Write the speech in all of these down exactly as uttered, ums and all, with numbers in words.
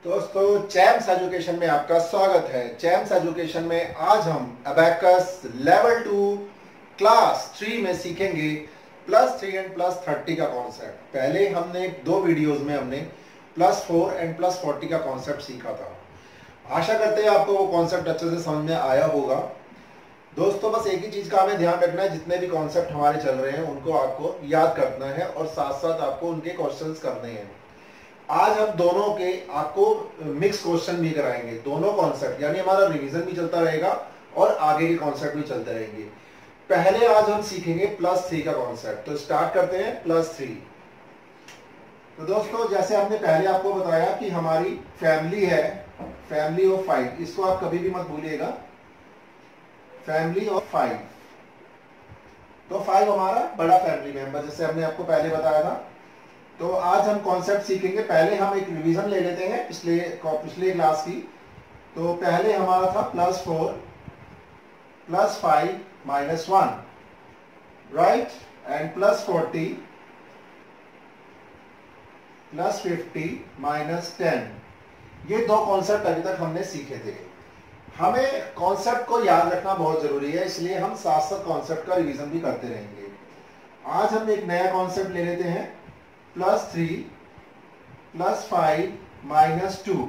दोस्तों चैम्स एजुकेशन में आपका स्वागत है। चैम्स एजुकेशन में आज हम abacus level two class three में सीखेंगे plus three and plus thirty का कॉन्सेप्ट। पहले हमने दो वीडियोस में हमने plus four and plus forty का कॉन्सेप्ट सीखा था। आशा करते हैं आपको वो कॉन्सेप्ट अच्छे से समझ में आया होगा। दोस्तों बस एक ही चीज का हमें ध्यान रखना है, जितने भी कॉन्सेप्ट हमारे चल रहे हैं उनको आपको याद करना है और साथ साथ आपको उनके क्वेश्चंस करने हैं। आज हम दोनों के आपको मिक्स क्वेश्चन भी कराएंगे, दोनों कॉन्सेप्ट, यानी हमारा रिवीजन भी चलता रहेगा और आगे के कॉन्सेप्ट भी चलते रहेंगे। पहले आज हम सीखेंगे प्लस थ्री का कॉन्सेप्ट। तो स्टार्ट करते हैं प्लस थ्री। तो दोस्तों जैसे हमने पहले आपको बताया कि हमारी फैमिली है, फैमिली ऑफ फाइव, इसको आप कभी भी मत भूलिएगा, फैमिली ऑफ फाइव। तो फाइव हमारा बड़ा फैमिली मेंबर, जैसे हमने आपको पहले बताया था। तो आज हम कॉन्सेप्ट सीखेंगे। पहले हम एक रिवीजन ले लेते हैं पिछले पिछले क्लास की। तो पहले हमारा था plus four plus five minus one, right, and plus forty plus fifty minus ten. ये दो कॉन्सेप्ट अभी तक हमने सीखे थे। हमें कॉन्सेप्ट को याद रखना बहुत जरूरी है, इसलिए हम साथ साथ कॉन्सेप्ट का रिवीजन भी करते रहेंगे। आज हम एक नया कॉन्सेप्ट ले लेते हैं, plus three plus five minus two.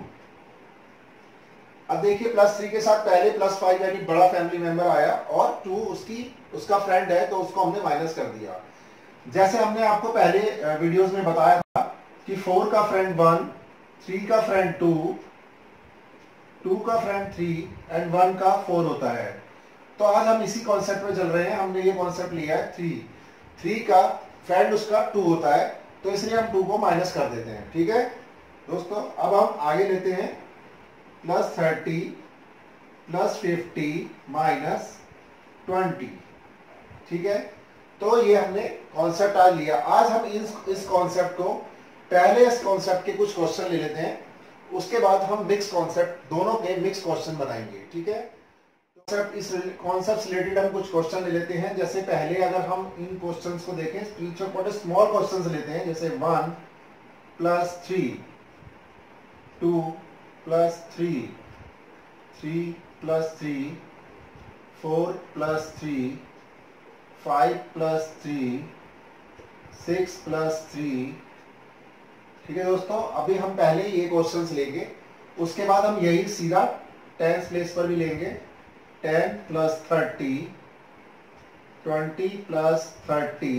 अब देखिए प्लस थ्री के साथ पहले प्लस फाइव यानी बड़ा फैमिली मेंबर आया और टू उसकी उसका फ्रेंड है, तो उसको हमने माइनस कर दिया। जैसे हमने आपको पहले वीडियोस में बताया था कि फोर का फ्रेंड वन, थ्री का फ्रेंड टू, टू का फ्रेंड थ्री एंड वन का फोर होता है। तो आज हम इसी कॉन्सेप्ट में चल रहे हैं। हमने ये कॉन्सेप्ट लिया है थ्री, थ्री का फ्रेंड उसका टू होता है, तो इसलिए हम टू को माइनस कर देते हैं। ठीक है दोस्तों, अब हम आगे लेते हैं plus thirty plus fifty minus twenty. ठीक है, तो ये हमने कॉन्सेप्ट आज लिया। आज हम इस इस कॉन्सेप्ट को, पहले इस कॉन्सेप्ट के कुछ क्वेश्चन ले लेते हैं, उसके बाद हम मिक्स कॉन्सेप्ट, दोनों के मिक्स क्वेश्चन बनाएंगे। ठीक है, इस कॉन्सेप्ट से रिलेटेड हम कुछ क्वेश्चन ले लेते हैं। जैसे पहले अगर हम इन क्वेश्चंस को देखें, स्मॉल क्वेश्चंस लेते हैं, जैसे one plus three, two plus three, three plus three, four plus three, five plus three, six plus three. ठीक है दोस्तों, अभी हम पहले ये क्वेश्चंस लेंगे, उसके बाद हम यही सीधा टेंस प्लेस पर भी लेंगे। Ten plus thirty, twenty plus thirty,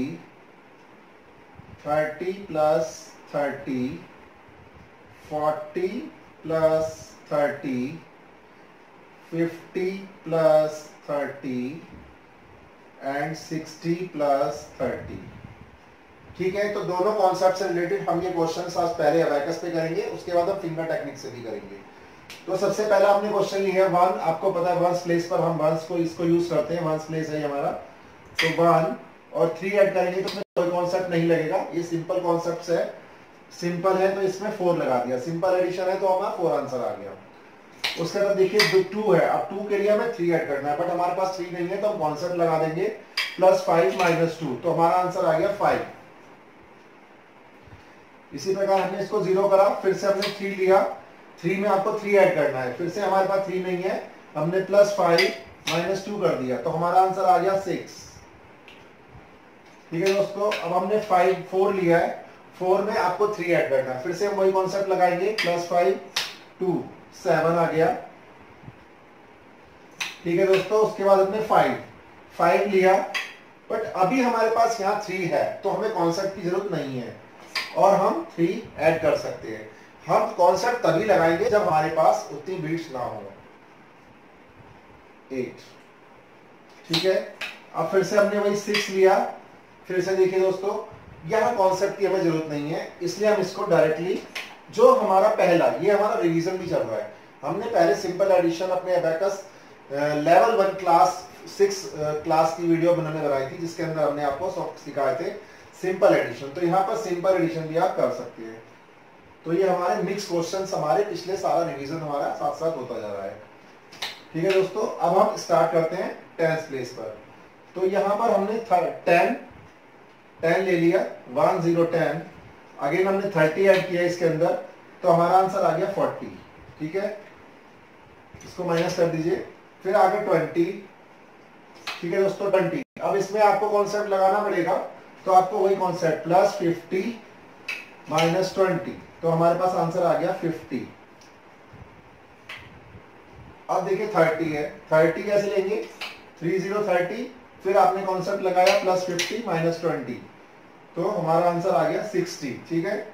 thirty plus thirty, forty plus thirty, fifty plus thirty and sixty plus thirty. ठीक है, तो दोनों कॉन्सेप्ट से रिलेटेड हम ये क्वेश्चन आज पहले अबैकस पे करेंगे, उसके बाद हम फिंगर टेक्निक से भी करेंगे। तो सबसे पहला हमने क्वेश्चन लिया है वन। आपको पता है वंस प्लेस पर हम वंस को इसको यूज करते हैं, वंस प्लेस है हमारा। तो वन और थ्री ऐड करेंगे तो इसमें कोई कॉन्सेप्ट नहीं लगेगा, ये सिंपल कॉन्सेप्ट है, सिंपल है, तो इसमें फोर लगा दिया। सिंपल एडिशन है तो हमारा फोर आंसर आ गया। उसके बाद देखिए टू है, अब टू के लिए हमें थ्री ऐड करना है, बट हमारे पास थ्री नहीं है, तो हम कॉन्सेप्ट लगा देंगे प्लस फाइव माइनस टू, तो हमारा आंसर आ गया फाइव। इसी प्रकार हमने इसको जीरो करा, फिर से हमने थ्री लिया, थ्री में आपको थ्री ऐड करना है, फिर से हमारे पास थ्री नहीं है, हमने प्लस फाइव माइनस टू कर दिया, तो हमारा आंसर आ गया सिक्स। ठीक है दोस्तों, अब हमने फाइव फोर लिया है, फोर में आपको थ्री ऐड करना है, फिर से हम वही कॉन्सेप्ट लगाएंगे, प्लस फाइव टू, सेवन आ गया। ठीक है दोस्तों, उसके बाद हमने फाइव फाइव लिया, बट अभी हमारे पास यहाँ थ्री है, तो हमें कॉन्सेप्ट की जरूरत नहीं है और हम थ्री ऐड कर सकते हैं। हम कॉन्सेप्ट तभी लगाएंगे जब हमारे पास उतनी बीट्स ना हो। एट। ठीक है, अब फिर से हमने वही सिक्स लिया, फिर से देखिए दोस्तों यहां कॉन्सेप्ट की हमें जरूरत नहीं है, इसलिए हम इसको डायरेक्टली, जो हमारा पहला, ये हमारा रिवीजन भी चल रहा है, हमने पहले सिंपल एडिशन अपने abacus level one class six class की वीडियो बनाने बनाई थी, जिसके अंदर हमने आपको सब सिखाए थे सिंपल एडिशन। तो यहाँ पर सिंपल एडिशन भी आप कर सकते हैं। तो ये हमारे मिक्स क्वेश्चंस, हमारे पिछले सारा रिवीजन हमारा साथ साथ होता जा रहा है। ठीक है दोस्तों, अब हम स्टार्ट करते हैं टेंस प्लेस पर। तो यहाँ पर हमने टेन टेन ले लिया, वन जीरो टेन, अगेन हमने थर्टी ऐड किया इसके अंदर, तो हमारा आंसर आ गया फोर्टी। ठीक है, इसको माइनस कर दीजिए। फिर आगे ट्वेंटी। ठीक है दोस्तों, ट्वेंटी। अब इसमें आपको कॉन्सेप्ट लगाना पड़ेगा, तो आपको वही concept plus fifty minus twenty, तो हमारे पास आंसर आ गया फिफ्टी। अब देखिए थर्टी है, थर्टी कैसे लेंगे, थ्री जीरो थर्टी, फिर आपने कॉन्सेप्ट लगाया प्लस फिफ्टी माइनस ट्वेंटी, तो हमारा आंसर आ गया सिक्सटी। ठीक है,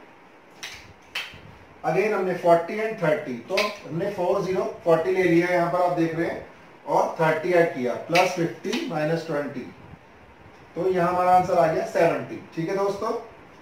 अगेन हमने फोर्टी एंड थर्टी, तो हमने फोर जीरो फोर्टी ले लिया यहाँ पर आप देख रहे हैं, और थर्टी ऐड किया, प्लस फिफ्टी माइनस ट्वेंटी, तो यहाँ हमारा आंसर आ गया सेवेंटी। ठीक है दोस्तों,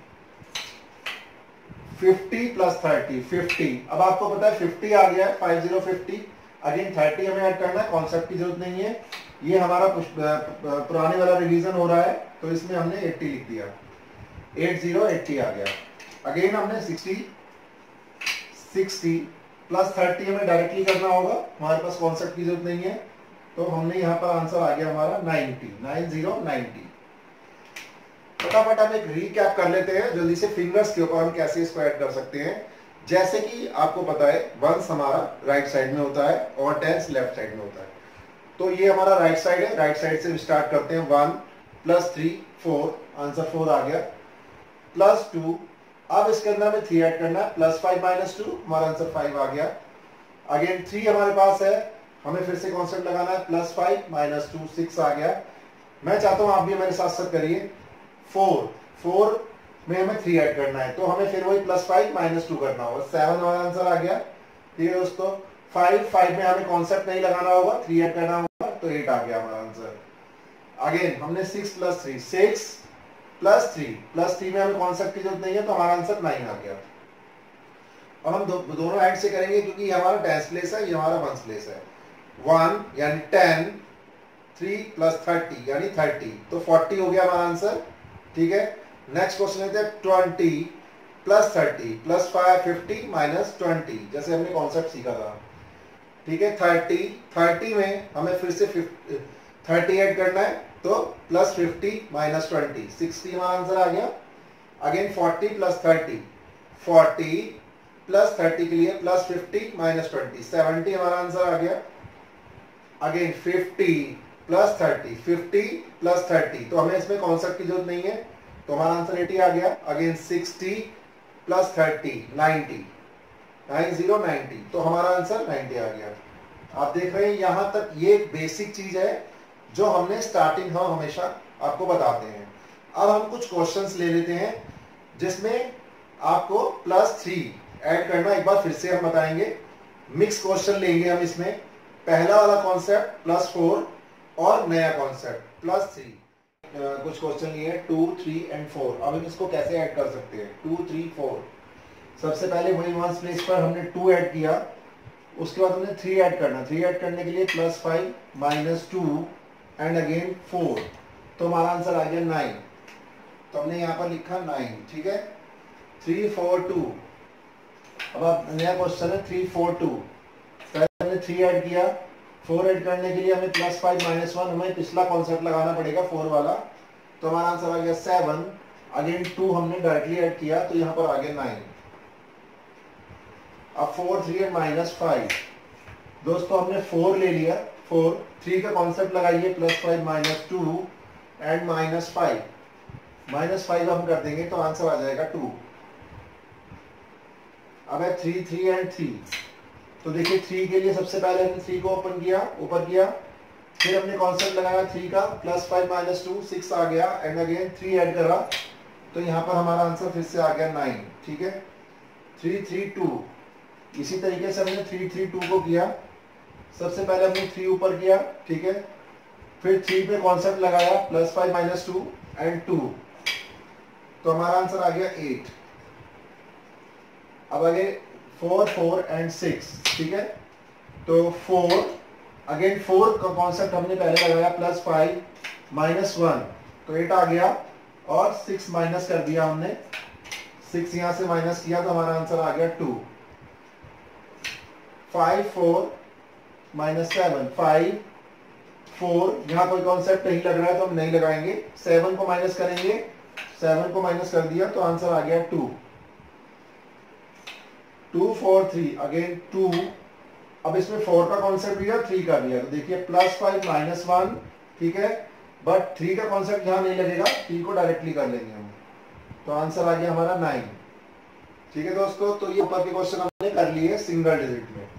फिफ्टी प्लस थर्टी, फिफ्टी। अब आपको पता है फिफ्टी आ गया है, five zero fifty, again thirty हमें ऐड करना है, कॉन्सेप्ट की जरूरत नहीं है, ये हमारा पुराने वाला रिवीजन हो रहा है, तो इसमें हमने एट्टी लिख दिया, एट जीरो एट्टी आ गया। अगेन हमने सिक्सटी, सिक्सटी प्लस थर्टी हमें डायरेक्टली करना होगा, हमारे पास कॉन्सेप्ट की जरूरत नहीं है, तो हमने यहाँ पर आंसर आ गया हमारा नाइन्टी, नाइन जीरो नाइन्टी। फटाफट हम एक रीकैप कर लेते हैं जल्दी से, फिंगर्स के ऊपर हम कैसे इसको ऐड कर सकते हैं। जैसे कि आपको पता है वंस हमारा राइट साइड में होता है और टेंस लेफ्ट साइड में होता है, तो ये हमारा राइट साइड है, राइट साइड से स्टार्ट करते हैं। One plus three four, answer four आ गया, प्लस टू, अब इसके अंदर हमें थ्री ऐड करना है, प्लस फाइव माइनस टू, हमारा आंसर फाइव आ गया। अगेन थ्री हमारे पास है, हमें फिर से कॉन्सेप्ट लगाना है, plus five minus two, six आ गया। मैं चाहता हूं आप भी मेरे साथ साथ करिए, फोर, फोर में हमें थ्री ऐड करना है, तो हमें फिर वही प्लस फाइव माइनस टू करना होगा, सेवन हमारा आंसर आ गया। ठीक है दोस्तों, फाइव, फाइव में हमें कॉन्सेप्ट नहीं लगाना होगा, थ्री ऐड करना होगा, तो एट आ गया हमारा आंसर। अगेन हमने six plus three, six plus three, plus three में हमें कॉन्सेप्ट की जरूरत नहीं है, तो हमारा आंसर नाइन आ गया। अब हम दो, दोनों ऐड से करेंगे, क्योंकि ये हमारा टेंस प्लेस है, ये हमारा वंस प्लेस है। वन यानी टेन, थ्री प्लस थर्टी यानी थर्टी, तो फोर्टी हो गया हमारा आंसर। ठीक है, नेक्स्ट क्वेश्चन लेते हैं, twenty plus thirty plus five, fifty minus twenty, जैसे हमने कॉन्सेप्ट सीखा था। ठीक है, थर्टी, थर्टी में हमें फिर से थर्टी ऐड करना है, तो plus fifty minus twenty, sixty हमारा आंसर आ गया। Again forty plus thirty, forty plus thirty के लिए plus fifty minus twenty, seventy हमारा आंसर आ गया। Again fifty plus thirty, fifty plus thirty, तो हमें इसमें कॉन्सेप्ट की जरूरत नहीं है, तो हमारा आंसर एटी आ गया। Again sixty plus thirty, ninety, nine zero ninety, तो हमारा आंसर नाइन्टी आ गया। आप देख रहे हैं यहां तक, ये एक बेसिक चीज है जो हमने स्टार्टिंग हम हमेशा आपको बताते हैं। अब हम कुछ क्वेश्चंस ले लेते हैं जिसमें आपको प्लस थ्री ऐड करना, एक बार फिर से हम बताएंगे। मिक्स क्वेश्चन लेंगे हम इसमें, पहला वाला कॉन्सेप्ट प्लस फोर और नया कॉन्सेप्ट प्लस थ्री। कुछ क्वेश्चन लिए टू, थ्री एंड फोर। अब हम इसको कैसे ऐड कर सकते हैं, टू, थ्री, फोर। सबसे पहले वही वंस प्लेस पर हमने टू ऐड किया, उसके बाद हमने थ्री ऐड करना, थ्री ऐड करने के लिए plus five minus two and again four, तो हमारा आंसर आ गया नाइन, तो हमने यहाँ पर लिखा नाइन। ठीक है, थ्री फोर टू। अब आप नया क्वेश्चन है थ्री फोर टू, पहले हमने थ्री ऐड किया, फोर ऐड करने के लिए हमें प्लस फाइव माइनस वन, हमें पिछला कॉन्सेप्ट लगाना पड़ेगा फोर वाला, तो हमारा आंसर आ गया सेवन। अगेन टू हमने डायरेक्टली ऐड किया, तो यहाँ पर आ गया नाइन। अब four, three and minus five, दोस्तों हमने फोर ले लिया, फोर, थ्री का कॉन्सेप्ट लगाइए, plus five minus two and minus five, minus five हम कर देंगे, तो आंसर आ जाएगा टू। अब है थ्री, थ्री एंड थ्री, तो देखिए थ्री के लिए सबसे पहले हमने थ्री को ओपन किया, ऊपर किया, फिर हमने कॉन्सेप्ट लगाया थ्री का, plus five minus two, six आ गया, एंड अगेन थ्री ऐड करा, तो यहाँ पर हमारा आंसर फिर से आ गया नाइन। ठीक है, थ्री, थ्री, टू, इसी तरीके से हमने थ्री, थ्री, टू को किया, सबसे पहले हमने थ्री ऊपर किया, ठीक है, फिर थ्री पे कॉन्सेप्ट लगाया, plus five minus two and two, तो हमारा आंसर आ गया एट। अब आगे फोर, फोर एंड सिक्स, ठीक है, तो फोर, अगेन फोर का कॉन्सेप्ट हमने पहले लगाया, प्लस फाइव माइनस वन, तो एट आ गया, और सिक्स माइनस कर दिया हमने, सिक्स यहां से माइनस किया, तो हमारा आंसर आ गया two. Five, four minus seven, five, four, यहां कोई कॉन्सेप्ट नहीं लग रहा है तो हम नहीं लगाएंगे, सेवन को माइनस करेंगे, सेवन को माइनस कर दिया, तो आंसर आ गया two. Two four three again two, अब इसमें फोर का कॉन्सेप्ट दिया, थ्री का दिया, तो देखिए प्लस फाइव माइनस वन, ठीक है, बट थ्री का कॉन्सेप्ट यहां नहीं लगेगा, थ्री को डायरेक्टली कर लेंगे हम, तो आंसर आ गया हमारा नाइन। ठीक है दोस्तों, तो ये ऊपर के क्वेश्चन हमने कर लिए सिंगल डिजिट में।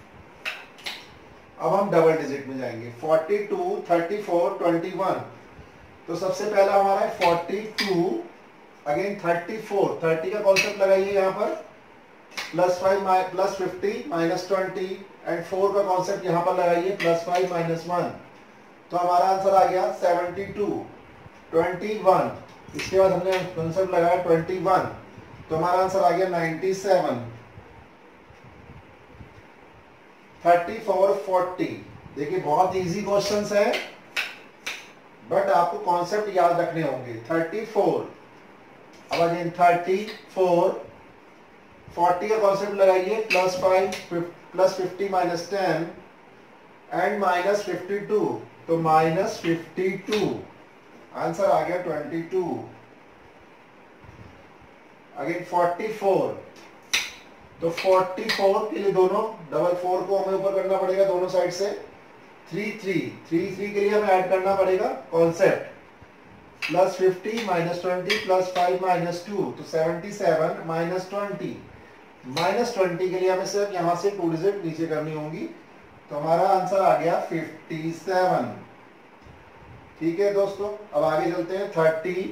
अब हम डबल डिजिट में जाएंगे, forty two, thirty four, twenty one. तो सबसे पहला हमारा है forty two, again thirty four, thirty का कॉन्सेप्ट लगाइए यहाँ पर, plus five plus fifty minus twenty, and four का कॉन्सेप्ट यहाँ पर लगाइए, प्लस फाइव माइनस वन। तो हमारा आंसर आ गया सेवेंटी टू, ट्वेंटी वन, इसके बाद हमने कॉन्सेप्ट लगाया ट्वेंटी वन, तो हमारा आंसर आ गया ninety seven, thirty four, forty. देखिए बहुत इजी क्वेश्चंस है, बट आपको कॉन्सेप्ट याद रखने होंगे। थर्टी फोर, अब अगेन थर्टी फोर, फोर्टी का कॉन्सेप्ट लगाइए, plus five plus fifty minus ten and minus fifty two, तो माइनस फिफ्टी टू, आंसर आ गया twenty two. Again forty four, तो फोर्टी फोर के लिए दोनों डबल फोर को हमें ऊपर करना पड़ेगा दोनों साइड से, थ्री थ्री, थ्री थ्री के लिए हमें ऐड करना पड़ेगा concept, plus fifty minus twenty plus five minus two, तो seventy seven minus twenty, minus twenty के लिए हमें सिर्फ यहां से टू डिजिट नीचे करनी होंगी, तो हमारा आंसर आ गया फिफ्टी सेवन। ठीक है दोस्तों, अब आगे चलते हैं थर्टी,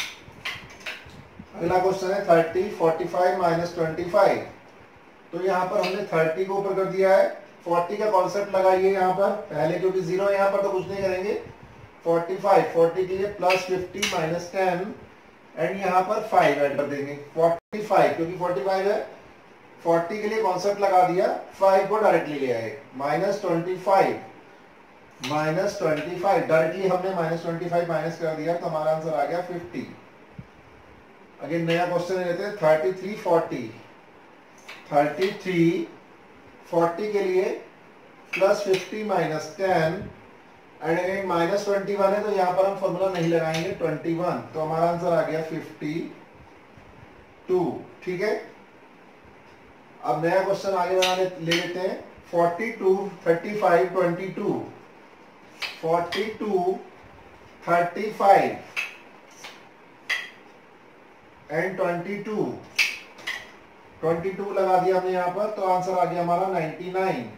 अगला क्वेश्चन है thirty, forty five minus twenty five. तो यहाँ पर हमने थर्टी को ऊपर कर दिया है, फोर्टी का कॉन्सेप्ट लगाइए यहाँ पर पहले, क्योंकि जीरो है यहाँ पर तो कुछ नहीं करेंगे, फोर्टी फाइव, फोर्टी के लिए plus fifty minus ten, and यहाँ पर फाइव ऐड कर देंगे, फोर्टी फाइव, क्योंकि फोर्टी फाइव है, फोर्टी के लिए कॉन्सेप्ट लगा दिया, फाइव को डायरेक्टली ले आए, minus twenty five, minus twenty five, directly हमने माइनस ट्वेंटी फाइव माइनस कर दिया, तो हमारा आंसर आ गया फिफ्टी। अगेन नया क्वेश्चन लेते हैं, thirty three, forty, thirty three, forty के लिए plus fifty minus ten, and again minus twenty one है, तो यहाँ पर हम फॉर्मूला नहीं लगाएंगे, ट्वेंटी वन, तो हमारा आंसर आ गया फिफ्टी टू। ठीक है, अब नया क्वेश्चन आगे बना ले, ले लेते हैं, forty two, thirty five, twenty two, forty two, thirty five and twenty two, twenty two लगा दिया हमने यहां पर, तो आंसर आ गया हमारा नाइन्टी नाइन।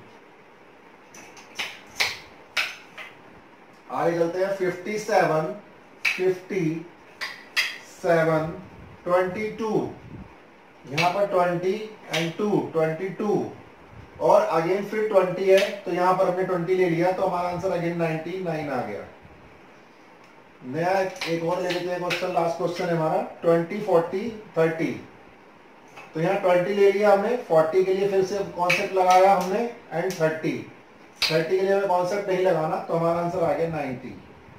आगे चलते हैं, fifty seven, fifty seven, twenty two, यहां पर twenty and two, twenty two, और अगेन फिर ट्वेंटी है, तो यहां पर हमने ट्वेंटी ले लिया, तो हमारा आंसर अगेन नाइन्टी नाइन आ गया। नया एक और ले लेते हैं क्वेश्चन, लास्ट क्वेश्चन है हमारा, ट्वेंटी, फोर्टी, थर्टी। तो यहाँ ट्वेंटी ले लिया हमने, फोर्टी के लिए फिर से कॉन्सेप्ट लगाया हमने, एंड थर्टी, थर्टी के लिए हमें कॉन्सेप्ट नहीं लगाना, तो हमारा आंसर आ गया नाइन्टी।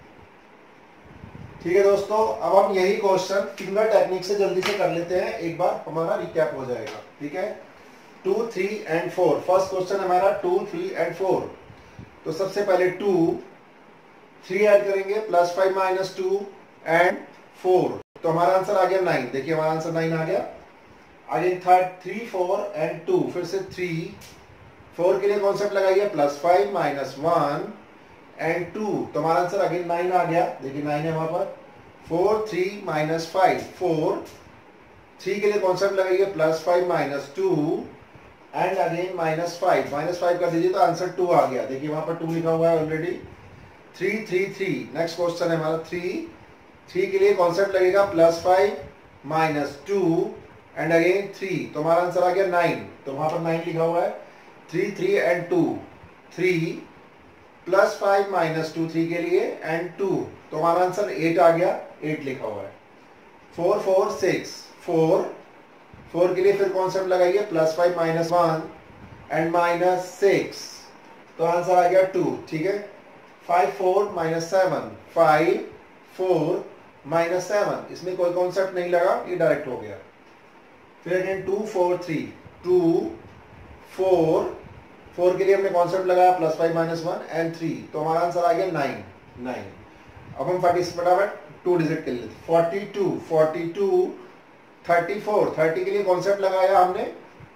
ठीक है दोस्तों, अब हम यही क्वेश्चन फिंगर टेक्निक से जल्दी से कर लेते हैं, एक बार हमारा रिकैप हो जाएगा। ठीक है, two, three and four, first question हमारा टू, थ्री एंड फोर। तो सबसे पहले टू, थ्री ऐड करेंगे, plus five minus two and four, तो हमारा आंसर आ गया नाइन। देखिए हमारा आंसर नाइन आ गया। Again third, three, four and two, फिर से थ्री, फोर के लिए कॉन्सेप्ट लगाइए, plus five minus one and two, तो हमारा आंसर अगेन नाइन आ गया। देखिए नाइन है वहां पर, four, three minus five, four, three के लिए कॉन्सेप्ट लगाइए, plus five minus two and again minus five, minus five कर दीजिए तो आंसर टू आ गया। देखिए वहां पर टू लिखा हुआ है already. Three, three, three, next question है हमारा थ्री, थ्री के लिए कॉन्सेप्ट लगेगा, plus five minus two and again three, तो हमारा आंसर आ गया नाइन, तो वहां पर नाइन लिखा हुआ है। Three, three and two, three plus five minus two, three के लिए एंड टू, तो हमारा आंसर एट आ गया, एट लिखा हुआ है। Four, four, six, four, four के लिए फिर कॉन्सेप्ट लगाइए, plus five minus one and minus six, तो आंसर आ गया टू। ठीक है, five, four minus seven, five, four minus seven, इसमें कोई कॉन्सेप्ट नहीं लगा, ये डायरेक्ट हो गया। फिर again two, four, three, two, four, four के लिए हमने कॉन्सेप्ट लगाया, plus five minus one and three, तो हमारा आंसर आ गया नाइन, नाइन। अब हम फटाफट टू डिजिट कर लेते, forty two, forty two, thirty four, thirty के लिए कॉन्सेप्ट लगाया हमने,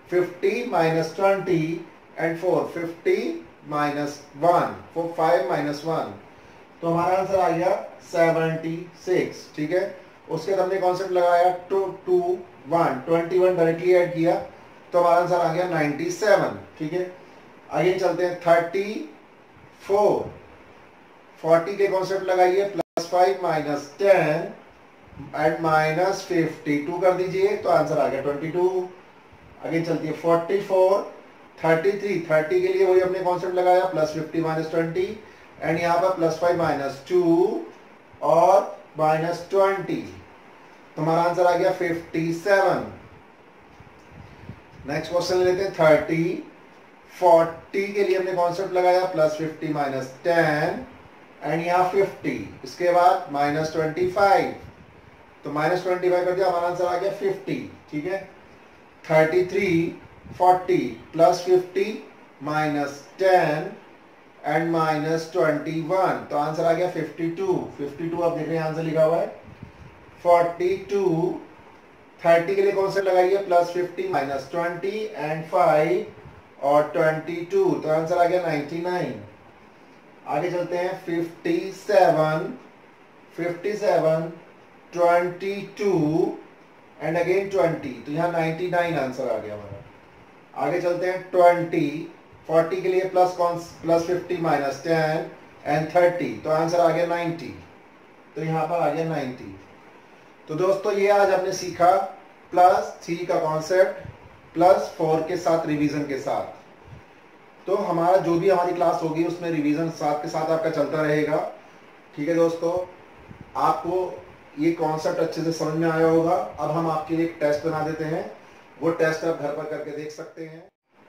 fifty minus twenty and four, fifty minus one, four five minus one, तो हमारा आंसर आ गया सेवेंटी सिक्स। ठीक है, उसके बाद हमने कॉन्सेप्ट लगाया two two one, twenty one directly add किया तो हमारा आंसर आ गया नाइन्टी सेवन। ठीक है, आगे चलते हैं थर्टी फोर, फोर्टी के कॉन्सेप्ट लगाइए, plus five minus ten and minus fifty two कर दीजिए तो आंसर आ गया ट्वेंटी टू। आगे चलती है forty four, thirty three, thirty के लिए वही हमने कॉन्सेप्ट लगाया, plus fifty minus twenty and यहाँ पर प्लस फाइव माइनस टू और माइनस ट्वेंटी, तो हमारा आंसर आ गया फिफ्टी सेवन। नेक्स्ट क्वेश्चन लेते हैं थर्टी, फोर्टी के लिए हमने कॉन्सेप्ट लगाया, plus fifty minus ten and यहाँ फिफ्टी, इसके बाद माइनस ट्वेंटी फाइव, तो माइनस ट्वेंटी फाइव कर दिया, हमारा आंसर आ गया फिफ्टी। ठीक है, thirty three, forty plus fifty minus ten and minus twenty one, तो आंसर आ गया फिफ्टी टू। फिफ्टी टू आप देख रहे हैं आंसर लिखा हुआ है। फोर्टी टू, थर्टी के लिए कौन सा लगाइए, plus fifty minus twenty and five और ट्वेंटी टू, तो आंसर आ गया नाइन्टी नाइन। आगे चलते हैं fifty seven, fifty seven, twenty two and again twenty, तो यहाँ नाइन्टी नाइन आंसर आ गया हमारा। आगे चलते हैं ट्वेंटी, फोर्टी के लिए प्लस कौन plus fifty minus ten and thirty, तो आंसर आ गया नाइन्टी, तो यहाँ पर आ गया नाइन्टी। तो दोस्तों ये आज हमने सीखा प्लस थ्री का कॉन्सेप्ट प्लस फोर के साथ रिवीजन के साथ। तो हमारा जो भी हमारी क्लास होगी उसमें रिवीजन साथ के साथ आपका चलता रहेगा। ठीक है दोस्तों, आपको ये कॉन्सेप्ट अच्छे से समझ में आया होगा। अब हम आपके लिए एक टेस्ट बना देते हैं, वो टेस्ट आप घर पर करके देख सकते हैं।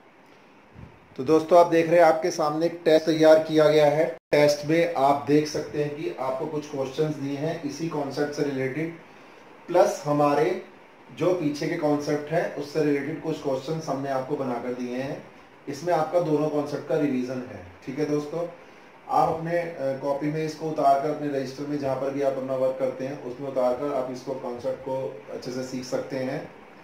तो दोस्तों आप देख रहे हैं आपके सामने एक टेस्ट तैयार किया गया है। टेस्ट में आप देख सकते हैं कि आपको कुछ क्वेश्चंस दिए हैं इसी कॉन्सेप्ट से रिलेटेड, प्लस हमारे जो पीछे के कॉन्सेप्ट है उससे रिलेटेड कुछ क्वेश्चंस हमने आपको बनाकर दिए हैं। इसमें आपका दोनों कॉन्सेप्ट का रिवीजन है। ठीक है दोस्तों, आप अपने कॉपी में इसको उतार कर अपने रजिस्टर में जहाँ पर भी आप अपना वर्क करते हैं उसमें उतार कर आप इसको कॉन्सेप्ट को अच्छे से सीख सकते हैं।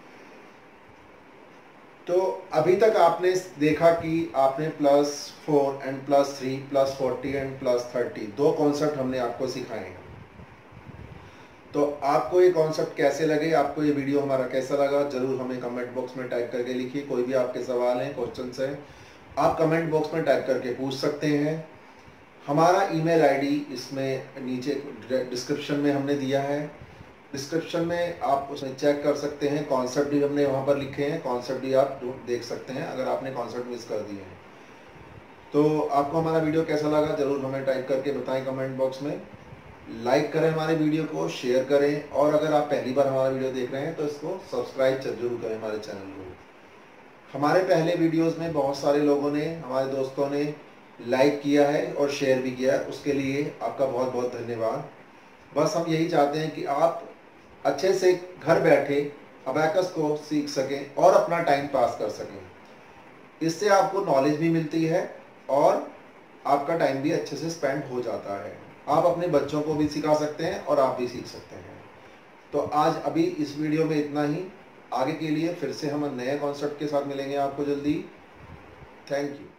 तो अभी तक आपने देखा कि आपने plus four and plus three plus forty and plus thirty दो कॉन्सेप्ट हमने आपको सिखाए हैं। तो आपको ये कॉन्सेप्ट कैसे लगे, आपको ये वीडियो हमारा कैसा लगा, जरूर हमें कमेंट बॉक्स में टाइप करके लिखिए। कोई भी आपके सवाल हैं, क्वेश्चंस हैं, आप कमेंट बॉक्स में टाइप करके पूछ सकते हैं। हमारा ईमेल आईडी इसमें नीचे डिस्क्रिप्शन में हमने दिया है। डिस्क्रिप्शन में आप उसमें चेक कर सकते हैं, कॉन्सेप्ट भी हमने वहाँ पर लिखे हैं, कॉन्सेप्ट भी आप देख सकते हैं अगर आपने कॉन्सेप्ट मिस कर दिए हैं। तो आपको हमारा वीडियो कैसा लगा जरूर हमें टाइप करके बताएं कमेंट बॉक्स में। लाइक करें हमारे वीडियो को, शेयर करें, और अगर आप पहली बार हमारा वीडियो देख रहे हैं तो इसको सब्सक्राइब जरूर करें हमारे चैनल को। हमारे पहले वीडियोस में बहुत सारे लोगों ने, हमारे दोस्तों ने लाइक किया है और शेयर भी किया है, उसके लिए आपका बहुत बहुत धन्यवाद। बस हम यही चाहते हैं कि आप अच्छे से घर बैठे अबैकस को सीख सकें और अपना टाइम पास कर सकें। इससे आपको नॉलेज भी मिलती है और आपका टाइम भी अच्छे से स्पेंड हो जाता है। आप अपने बच्चों को भी सिखा सकते हैं और आप भी सीख सकते हैं। तो आज अभी इस वीडियो में इतना ही। आगे के लिए फिर से हम नए कॉन्सेप्ट के साथ मिलेंगे आपको जल्दी। Thank you.